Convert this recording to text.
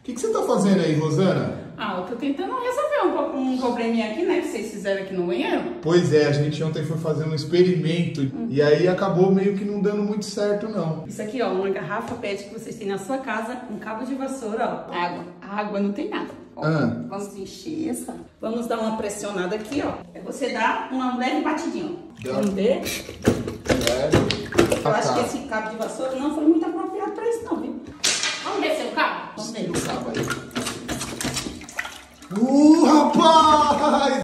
que você tá fazendo aí, Rosana? Ah, eu tô tentando resolver um probleminha aqui, né, que vocês fizeram aqui no banheiro. Pois é, a gente ontem foi fazer um experimento e aí acabou meio que não dando muito certo, não. Isso aqui, ó, uma garrafa PET que vocês têm na sua casa, um cabo de vassoura, ó, água. A água não tem nada. Ó, vamos encher essa. Vamos dar uma pressionada aqui, ó. É você dar uma leve batidinha, ó. Vamos ver? Eu acho que esse cabo de vassoura não foi muita